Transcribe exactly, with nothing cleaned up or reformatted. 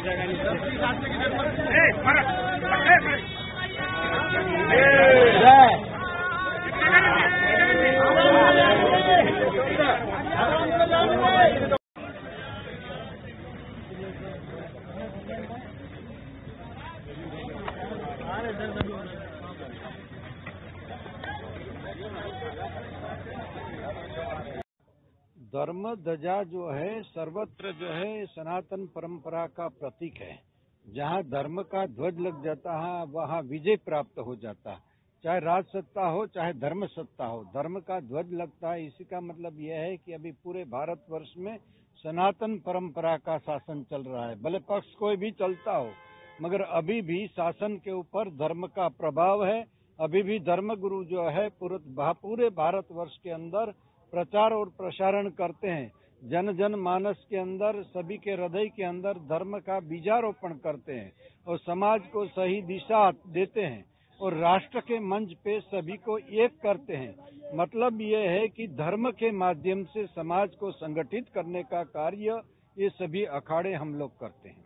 धर्म ध्वजा जो है सर्वत्र जो है सनातन परंपरा का प्रतीक है। जहाँ धर्म का ध्वज लग जाता है वहाँ विजय प्राप्त हो जाता है। चाहे राज सत्ता हो चाहे धर्म सत्ता हो, धर्म का ध्वज लगता है। इसी का मतलब यह है कि अभी पूरे भारतवर्ष में सनातन परंपरा का शासन चल रहा है। भले पक्ष कोई भी चलता हो, मगर अभी भी शासन के ऊपर धर्म का प्रभाव है। अभी भी धर्म गुरु जो है पूरे भारतवर्ष के अंदर प्रचार और प्रसारण करते हैं। जन जन मानस के अंदर, सभी के हृदय के अंदर धर्म का बीजारोपण करते हैं और समाज को सही दिशा देते हैं और राष्ट्र के मंच पे सभी को एक करते हैं। मतलब ये है कि धर्म के माध्यम से समाज को संगठित करने का कार्य ये सभी अखाड़े हम लोग करते हैं।